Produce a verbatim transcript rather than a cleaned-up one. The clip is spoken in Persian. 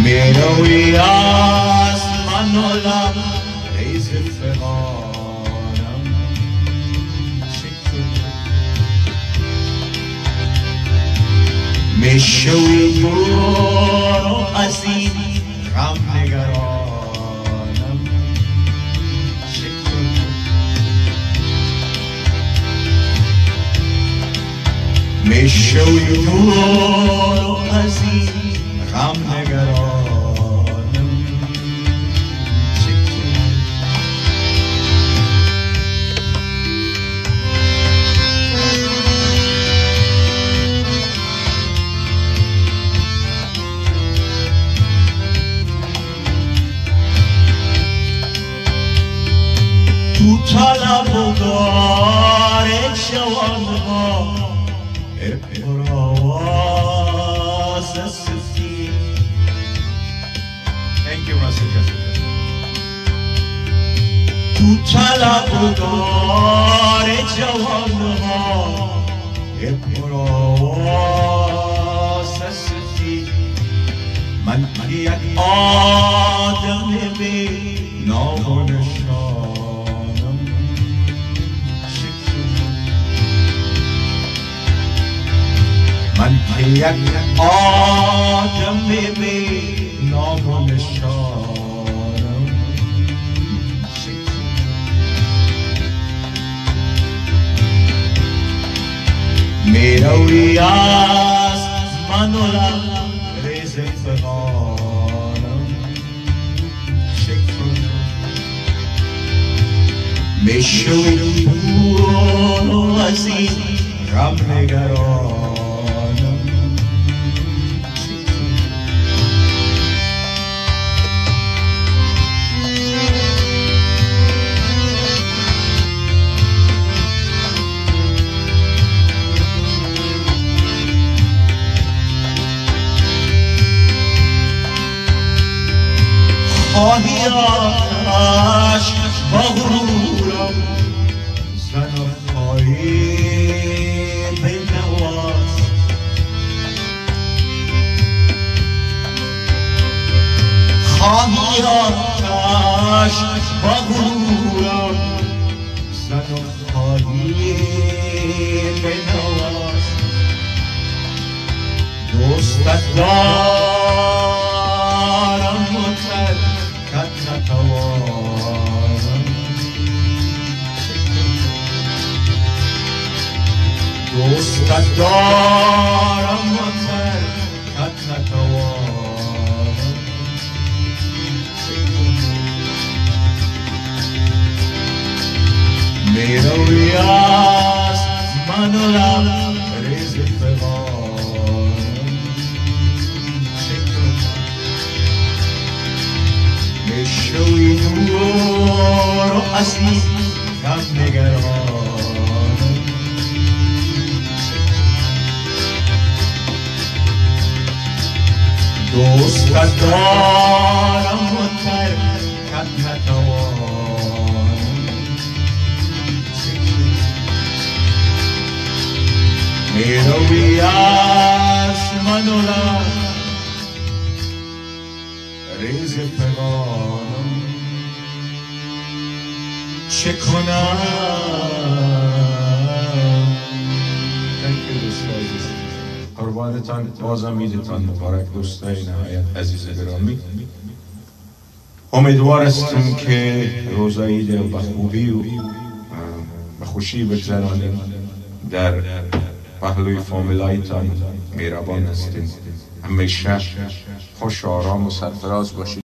میروی از من و لب ریز فغانم میشوی دور و از این غم نگرانم میشوی دور و از این غم نگرانم تو طلبگار جوانها پر آواز سفید. Thank you, Rasika. تو طلبگار جوانها پر آواز سفید. من یک آدم بی نام و نشانم من که یک آدم بی نام و نشانم میروی از من و لب ریز فغانم میشوی دور و از این غم نگرانم خواهی آتش با غرورم زن و خواهی بنواز خواهی آتش با غرورم زن و خواهی بنواز دوستت دارم متر کت نتوانم دوستت دارم متر کت نتوانم میروی از من و لب ریز فغانم میشوی دور و از این غم نگرانم دوستت دارم و ترکت نتوانم میروی از من و لب ریز فغانم چه کنم. قربانتان بازم عیدتان مبارک دوستای نهایت عزیز گرامی. امیدوار هستم که روزه عید به خوبی و به خوشی بگذرانیم. در پهلوی فامیلایتان مهربان هستیم. همیشه خوش و آرام و سرفراز باشید.